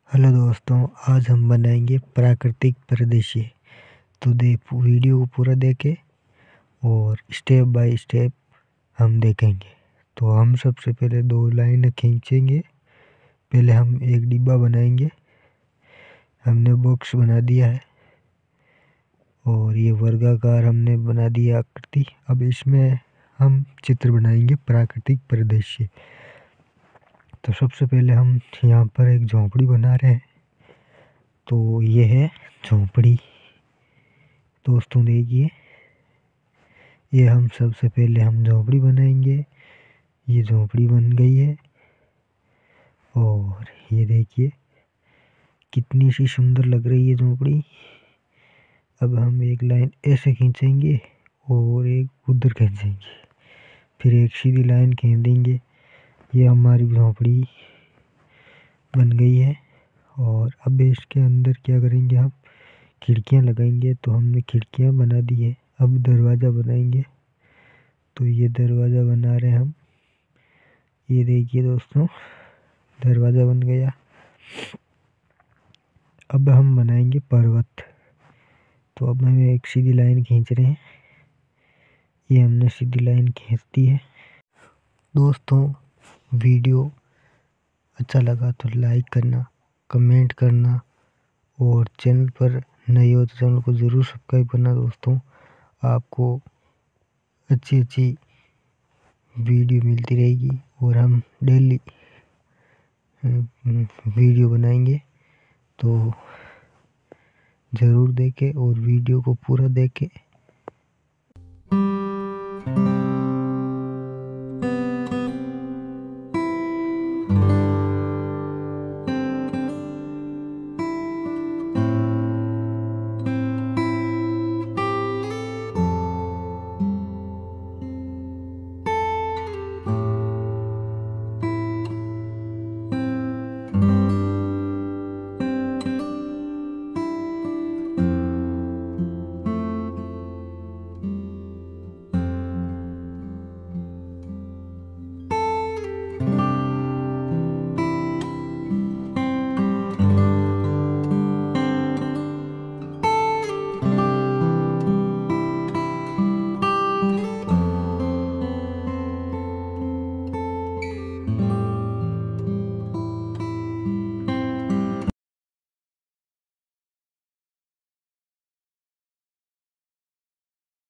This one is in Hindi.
हेलो दोस्तों, आज हम बनाएंगे प्राकृतिक परिदृश्य। तो वीडियो को पूरा देखें और स्टेप बाय स्टेप हम देखेंगे। तो हम सबसे पहले 2 लाइन खींचेंगे। पहले हम एक डिब्बा बनाएंगे। हमने बॉक्स बना दिया है और ये वर्गाकार हमने बना दिया आकृति। अब इसमें हम चित्र बनाएंगे प्राकृतिक परिदृश्य। तो सबसे पहले हम यहाँ पर एक झोंपड़ी बना रहे हैं। तो ये है झोंपड़ी। दोस्तों देखिए, ये हम सबसे पहले हम झोंपड़ी बनाएंगे। ये झोंपड़ी बन गई है और ये देखिए कितनी सी सुंदर लग रही है झोंपड़ी। अब हम एक लाइन ऐसे खींचेंगे और एक उधर खींचेंगे, फिर एक सीधी लाइन खींच देंगे। ये हमारी झोंपड़ी बन गई है। और अब इसके अंदर क्या करेंगे, हम खिड़कियां लगाएंगे। तो हमने खिड़कियां बना दी है। अब दरवाज़ा बनाएंगे। तो ये दरवाज़ा बना रहे हैं हम। ये देखिए दोस्तों, दरवाज़ा बन गया। अब हम बनाएंगे पर्वत। तो अब हम एक सीधी लाइन खींच रहे हैं। ये हमने सीधी लाइन खींच दी है। दोस्तों, वीडियो अच्छा लगा तो लाइक करना, कमेंट करना और चैनल पर नए हो तो चैनल को ज़रूर सब्सक्राइब करना। दोस्तों, आपको अच्छी वीडियो मिलती रहेगी और हम डेली वीडियो बनाएंगे। तो ज़रूर देखें और वीडियो को पूरा देखें।